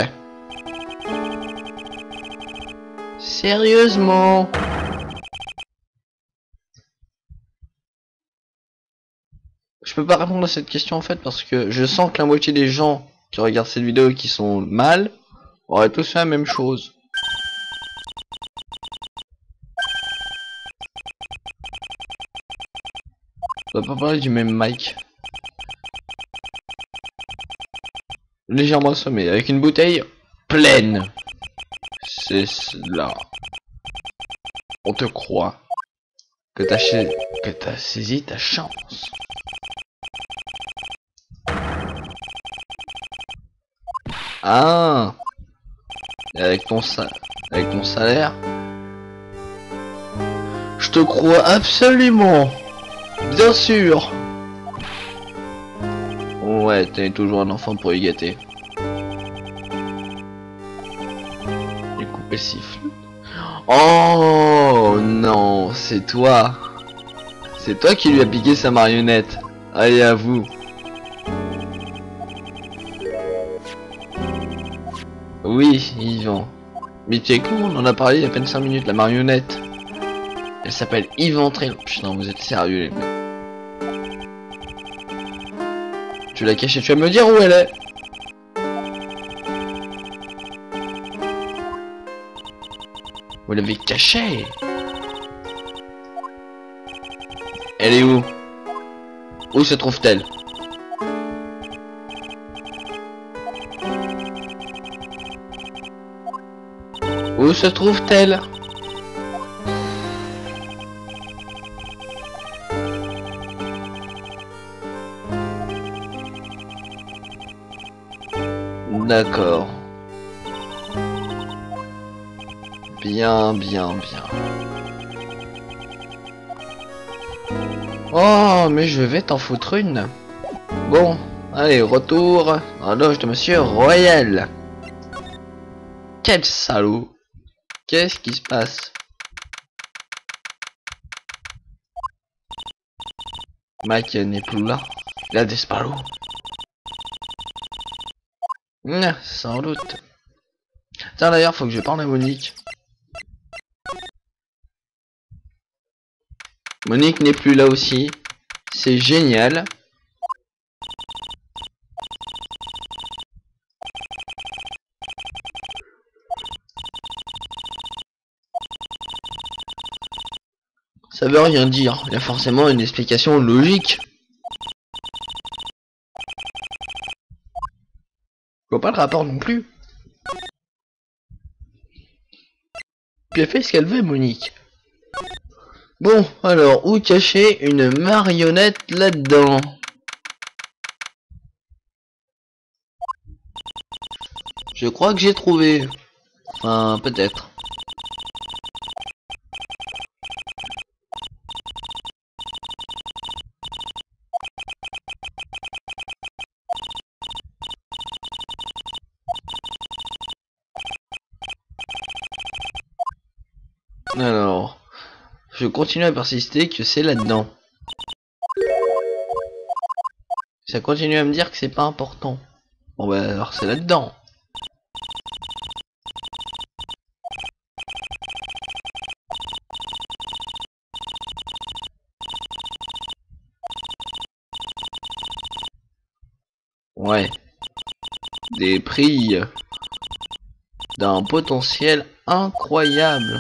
Sérieusement? Je peux pas répondre à cette question en fait parce que je sens que la moitié des gens qui regardent cette vidéo et qui sont mal auraient tous fait la même chose. On va pas parler du même Mike. Légèrement assommé, avec une bouteille pleine. C'est là. On te croit. Que t'as que t'as saisi ta chance. Ah. Et avec ton sa avec ton salaire. Je te crois absolument. Bien sûr. Ouais, t'es toujours un enfant pour y gâter. Et couper siffle. Oh non, c'est toi. C'est toi qui lui a piqué sa marionnette. Allez à vous. Oui, Yvan. Mais tu es con, on en a parlé il y a à peine cinq minutes, la marionnette. Elle s'appelle Yvan Train. Putain, vous êtes sérieux les mecs. Tu l'as cachée, tu vas me dire où elle est? Vous l'avez cachée? Elle est où? Où se trouve-t-elle? Où se trouve-t-elle? D'accord. Bien, bien, bien. Oh, mais je vais t'en foutre une. Bon, allez, retour dans la loge de Monsieur Royal. Quel salaud. Qu'est-ce qui se passe? Mike n'est plus là. Il a disparu. Mmh, sans doute. Tiens, d'ailleurs, faut que je parle à Monique. Monique n'est plus là aussi. C'est génial. Ça veut rien dire. Il y a forcément une explication logique. Je vois pas le rapport non plus. Puis elle fait ce qu'elle veut, Monique. Bon, alors, où cacher une marionnette là-dedans? Je crois que j'ai trouvé. Enfin, peut-être. Alors, je continue à persister que c'est là-dedans. Ça continue à me dire que c'est pas important. Bon bah alors c'est là-dedans. Ouais. Des prix d'un potentiel incroyable.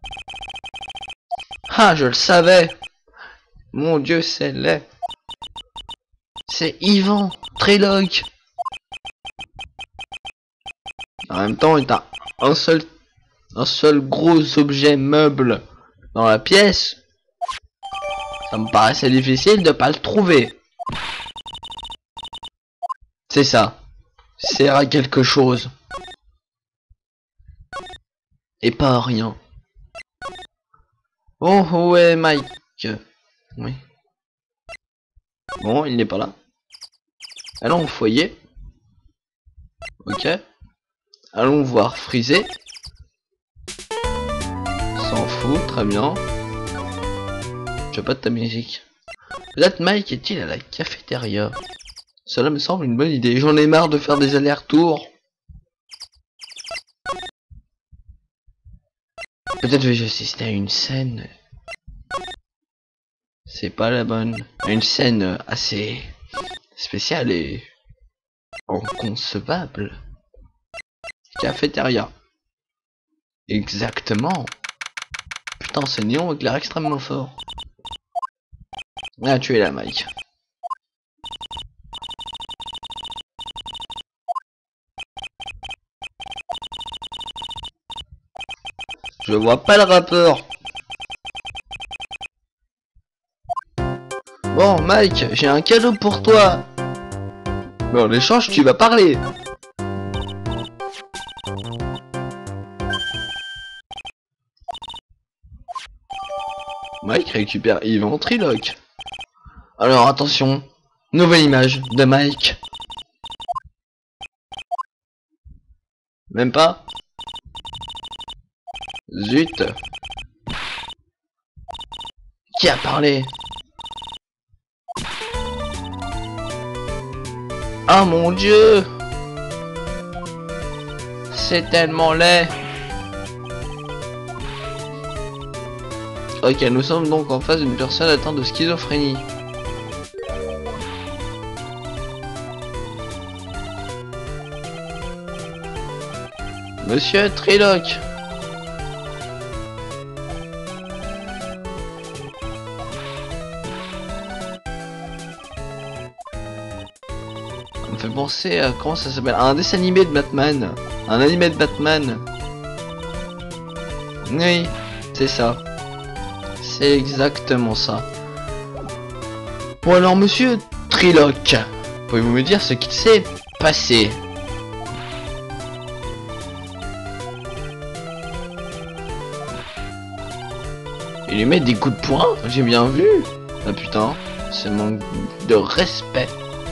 Ah, je le savais. Mon Dieu, c'est laid. C'est Ivan Trilog. En même temps, il a un seul, un seul gros objet meuble dans la pièce. Ça me paraissait difficile de pas le trouver. C'est ça. Sert à quelque chose. Et pas à rien. Oh ouais, Mike. Oui. Bon, il n'est pas là. Allons au foyer. Ok. Allons voir Frisé. S'en fout, très bien. Je veux pas de ta musique. Peut-être Mike est-il à la cafétéria. Cela me semble une bonne idée. J'en ai marre de faire des allers-retours. Peut-être vais-je assister à une scène. C'est pas la bonne. Une scène assez spéciale et inconcevable. Cafétéria. Exactement. Putain, ce néon éclaire extrêmement fort. Ah, tu es là, Mike. Je vois pas le rapport. Bon, Mike, j'ai un cadeau pour toi. Mais en échange, tu vas parler. Mike récupère Yvan Triloc. Alors attention, nouvelle image de Mike. Même pas. Zut. Qui a parlé? Ah mon Dieu. C'est tellement laid. Ok, nous sommes donc en face d'une personne atteinte de schizophrénie. Monsieur Triloc. Ça me fait penser à... comment ça s'appelle? Un dessin animé de Batman. Un animé de Batman. Oui, c'est ça. C'est exactement ça. Bon alors monsieur Triloc, pouvez-vous me dire ce qui s'est passé? Il lui met des coups de poing, j'ai bien vu. Ah putain, c'est manque de respect.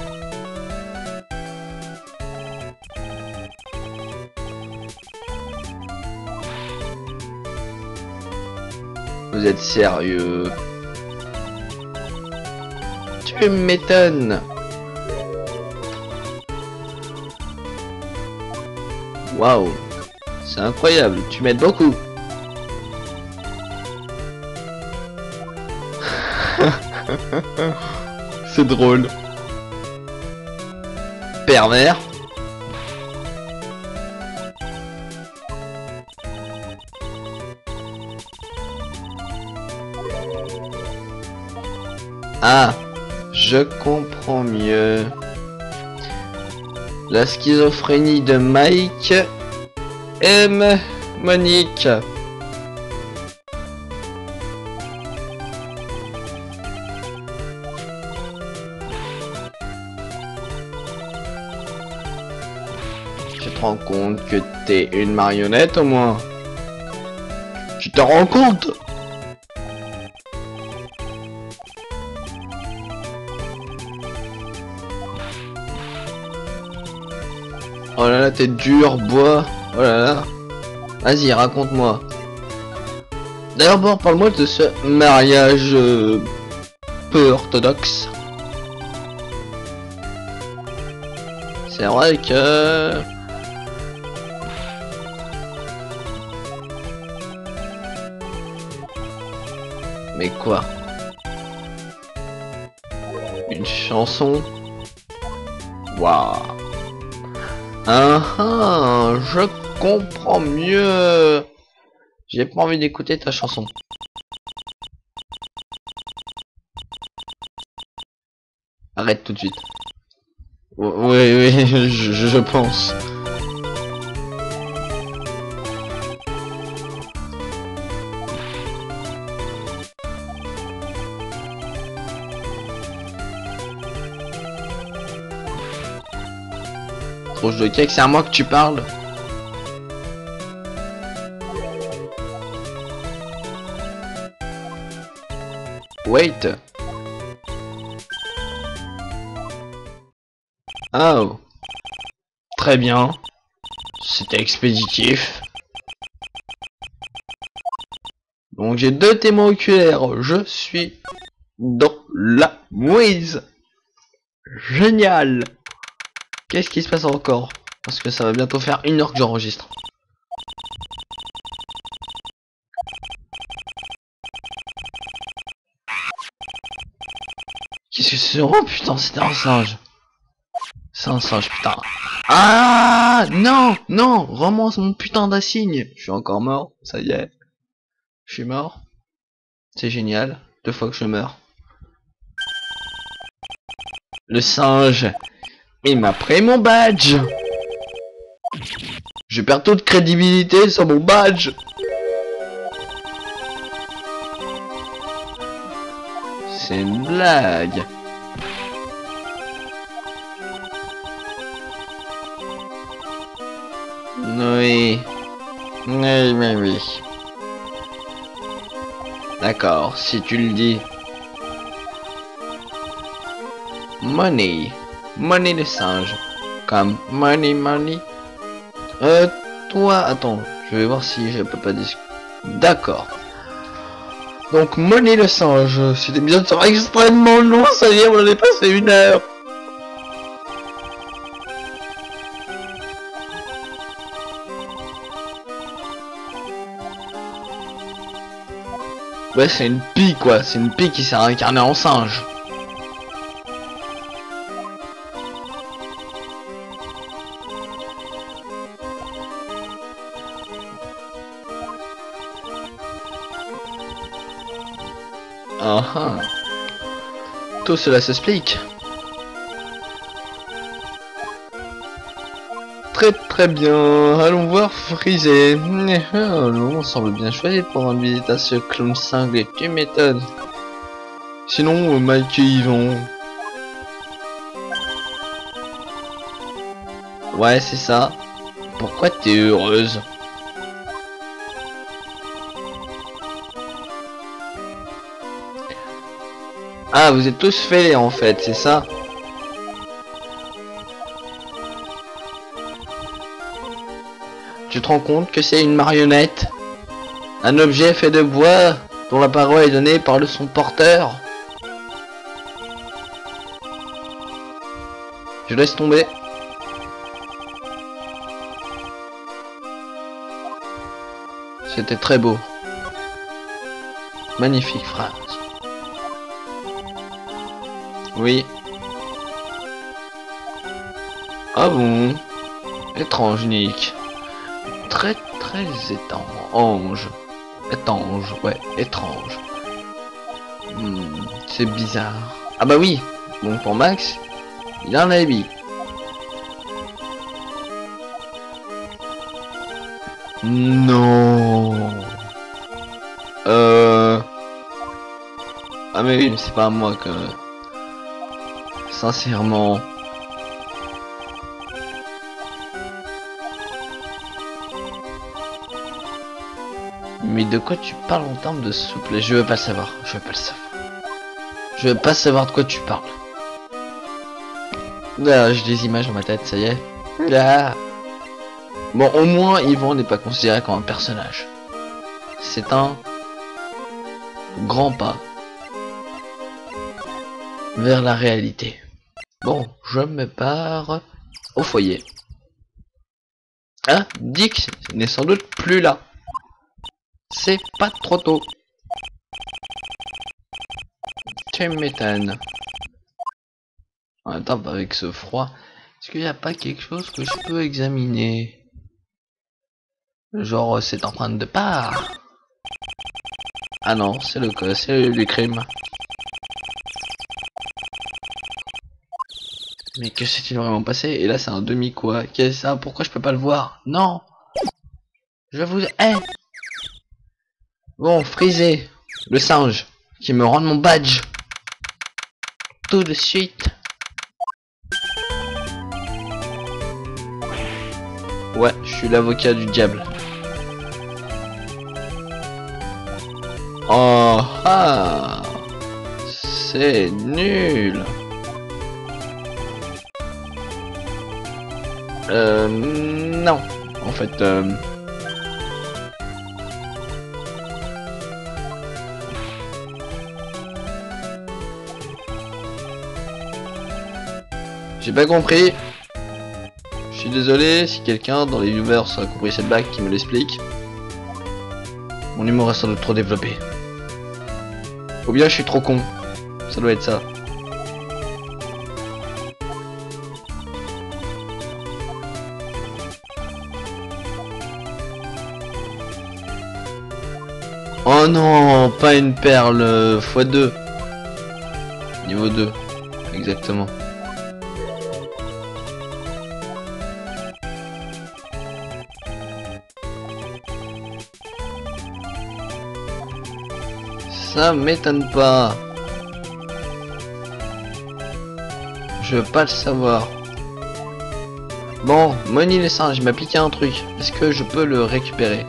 Vous êtes sérieux? Tu m'étonnes. Waouh, c'est incroyable, tu m'aides beaucoup. C'est drôle. Pervers. Ah, je comprends mieux. La schizophrénie de Mike aime Monique. Tu te rends compte que t'es une marionnette au moins? Tu te rends compte? Oh là là, t'es dur, bois. Oh là là. Vas-y, raconte-moi. D'abord, parle-moi de ce mariage euh, peu orthodoxe. C'est vrai que... Mais quoi? Une chanson? Waouh. Ah ah, je comprends mieux. J'ai pas envie d'écouter ta chanson. Arrête tout de suite. Oui, oui, je, je pense. Trouche de cake, c'est à moi que tu parles. Wait. Oh. Très bien. C'était expéditif. Donc j'ai deux témoins oculaires. Je suis dans la mouise. Génial. Qu'est-ce qui se passe encore? Parce que ça va bientôt faire une heure que j'enregistre. Qu'est-ce que c'est? Oh putain, c'était un singe. C'est un singe, putain. Ah non, non, rends-moi mon putain d'assigne. Je suis encore mort, ça y est. Je suis mort. C'est génial. Deux fois que je meurs. Le singe. Il m'a pris mon badge. Je perds toute crédibilité sur mon badge. C'est une blague. Oui. Oui, oui, oui. D'accord, si tu le dis. Money. Money le singe. Comme money, money. Euh, toi, attends. Je vais voir si je peux pas discuter. D'accord. Donc, Money le singe. Cet épisode sera extrêmement long. Ça y est, on en est passé une heure. Ouais, c'est une pie, quoi. C'est une pie qui s'est incarnée en singe. Ah ah. Tout cela s'explique. Très très bien, allons voir Freezer. On semble bien choisi pour rendre visite à ce clown cinglé, tu m'étonnes. Sinon, Mike et Yvan. Ouais, c'est ça. Pourquoi t'es heureuse? Ah, vous êtes tous fêlés en fait, c'est ça? Tu te rends compte que c'est une marionnette? Un objet fait de bois dont la parole est donnée par le son porteur? Je laisse tomber. C'était très beau. Magnifique phrase. Oui. Ah bon? Étrange, Nick. Très très étrange. Étrange, ouais, étrange. Hmm, c'est bizarre. Ah bah oui. Bon, pour Max, il a un habit. Non. Euh... Ah mais oui, mais c'est pas à moi que... Sincèrement... Mais de quoi tu parles en termes de souple? Je veux pas le savoir, je veux pas le savoir. Je veux pas savoir de quoi tu parles. Là, j'ai des images dans ma tête, ça y est. Là. Bon, au moins, Yvan n'est pas considéré comme un personnage. C'est un grand pas vers la réalité. Bon, je me pars au foyer. Ah, Dick n'est sans doute plus là. C'est pas trop tôt. Tu m'étonnes. En même temps, avec ce froid, est-ce qu'il n'y a pas quelque chose que je peux examiner? Genre cette empreinte de part? Ah non, c'est le cas, c'est du crime. Mais que s'est-il vraiment passé? Et là c'est un demi quoi? Qu'est-ce ça? Pourquoi je peux pas le voir? Non! Je vous hais! Bon, Freezer, le singe, qui me rend mon badge. Tout de suite. Ouais, je suis l'avocat du diable. Oh ah! C'est nul! Euh... Non. En fait, euh... j'ai pas compris. Je suis désolé si quelqu'un dans les viewers a compris cette blague qui me l'explique. Mon humour est sans doute trop développé. Ou bien je suis trop con. Ça doit être ça. Oh non, pas une perle fois deux. Niveau deux, exactement. Ça m'étonne pas. Je veux pas le savoir. Bon, Moni les singes, il m'a piqué un truc. Est-ce que je peux le récupérer?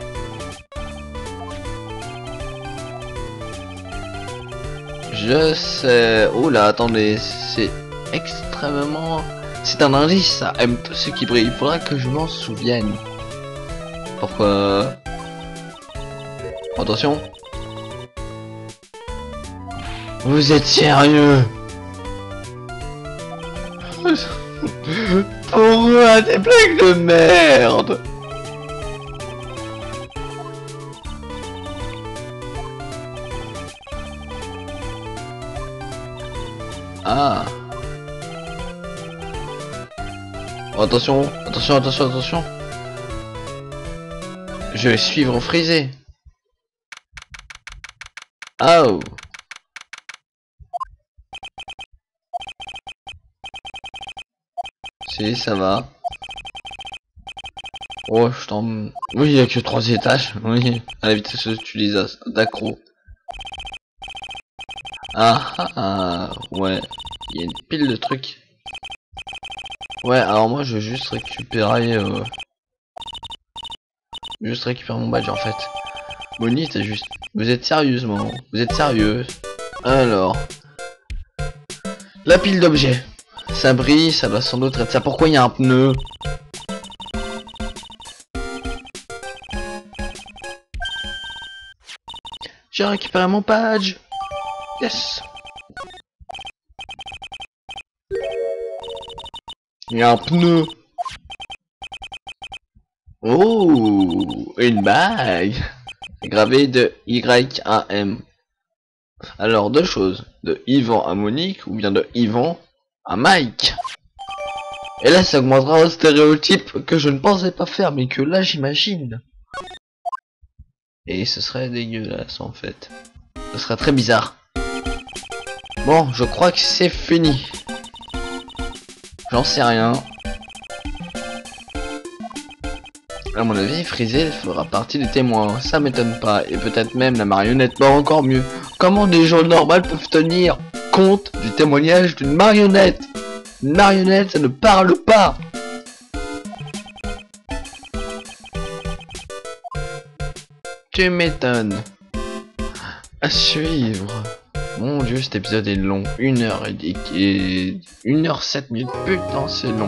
Je sais... Oula, attendez, c'est extrêmement... C'est un indice, ça aime tout ce qui brille. Il faudra que je m'en souvienne. Pourquoi? Attention. Vous êtes sérieux? Pourquoi des blagues de merde? Ah. Oh, attention, attention, attention, attention. Je vais suivre Freezer. Oh. Si, ça va. Oh, je t'en... Oui, il y a que trois étages. Oui, à la vitesse d'utilisation d'accro. Ah, ah, ah, ouais. Il y a une pile de trucs. Ouais, alors moi, je vais juste récupérer... Euh... Juste récupérer mon badge, en fait. Moni, t'es juste... Vous êtes sérieusement? Vous êtes sérieuse? Alors... La pile d'objets. Ça brille, ça doit sans doute être ça. Pourquoi il y a un pneu? J'ai récupéré mon badge. Yes. Il y a un pneu. Oh, une bague. Gravée de Y A M. Alors, deux choses. De Yvan à Monique ou bien de Yvan à Mike. Et là, ça augmentera un stéréotype que je ne pensais pas faire, mais que là, j'imagine. Et ce serait dégueulasse, en fait. Ce serait très bizarre. Bon, je crois que c'est fini. J'en sais rien. À mon avis, Freezel fera partie des témoins. Ça m'étonne pas. Et peut-être même la marionnette. Bon, encore mieux. Comment des gens normaux peuvent tenir compte du témoignage d'une marionnette? Une marionnette, ça ne parle pas. Tu m'étonnes. À suivre. Mon dieu, cet épisode est long. Une heure et dix. Et une heure sept minutes. Putain, c'est long.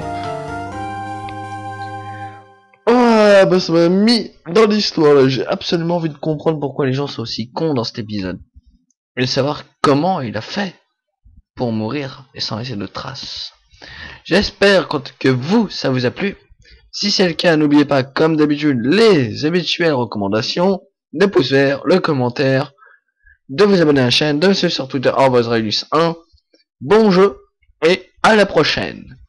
Ah, bah ça m'a mis dans l'histoire là. J'ai absolument envie de comprendre pourquoi les gens sont aussi cons dans cet épisode. Et de savoir comment il a fait pour mourir et sans laisser de traces. J'espère que vous, ça vous a plu. Si c'est le cas, n'oubliez pas, comme d'habitude, les habituelles recommandations, de pouces verts, le commentaire, de vous abonner à la chaîne, de me suivre sur Twitter, arobase raylus un. Bon jeu, et à la prochaine.